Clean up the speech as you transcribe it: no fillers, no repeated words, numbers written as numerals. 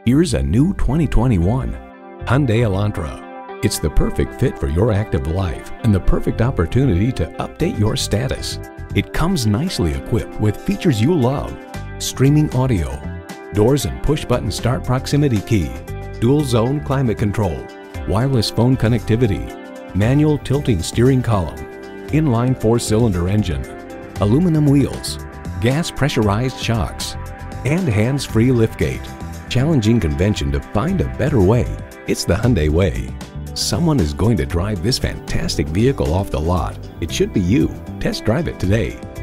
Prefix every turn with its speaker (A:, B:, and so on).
A: Here's a new 2021 Hyundai Elantra. It's the perfect fit for your active life and the perfect opportunity to update your status. It comes nicely equipped with features you love: streaming audio, doors and push-button start proximity key, dual-zone climate control, wireless phone connectivity, manual tilting steering column, inline 4-cylinder engine, aluminum wheels, gas pressurized shocks, and hands-free liftgate. Challenging convention to find a better way. It's the Hyundai way. Someone is going to drive this fantastic vehicle off the lot. It should be you. Test drive it today.